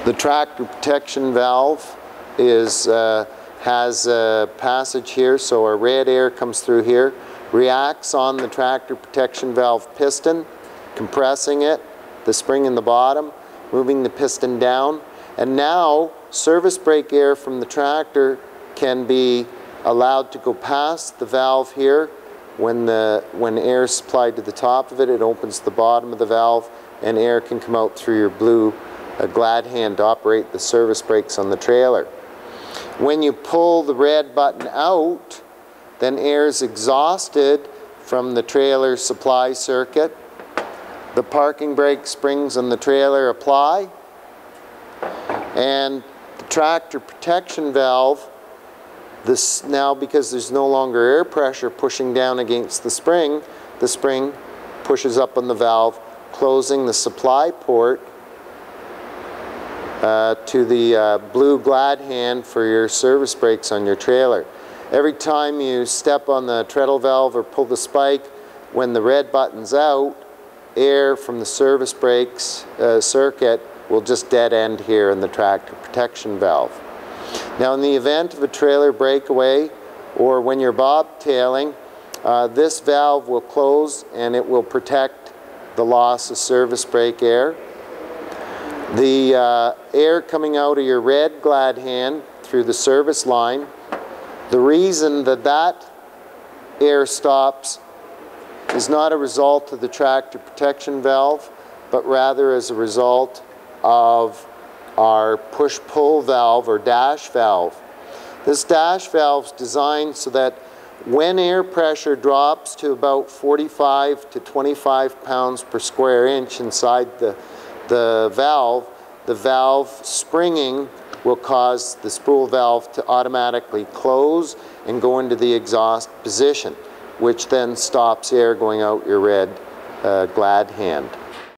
The tractor protection valve has a passage here, so our red air comes through here, reacts on the tractor protection valve piston, compressing it, the spring in the bottom, moving the piston down, and now service brake air from the tractor can be allowed to go past the valve here. When air is supplied to the top of it, it opens the bottom of the valve and air can come out through your blue glad hand to operate the service brakes on the trailer. When you pull the red button out, then air is exhausted from the trailer supply circuit. The parking brake springs on the trailer apply, and the tractor protection valve, now because there's no longer air pressure pushing down against the spring pushes up on the valve, closing the supply port to the blue glad hand for your service brakes on your trailer. Every time you step on the treadle valve or pull the spike, when the red button's out, air from the service brakes circuit will just dead end here in the tractor protection valve. Now in the event of a trailer breakaway or when you're bobtailing, this valve will close and it will protect the loss of service brake air. The air coming out of your red glad hand through the service line, the reason that air stops is not a result of the tractor protection valve, but rather as a result of our push-pull valve or dash valve. This dash valve is designed so that when air pressure drops to about 45 to 25 pounds per square inch inside the valve springing will cause the spool valve to automatically close and go into the exhaust position, which then stops air going out your red glad hand.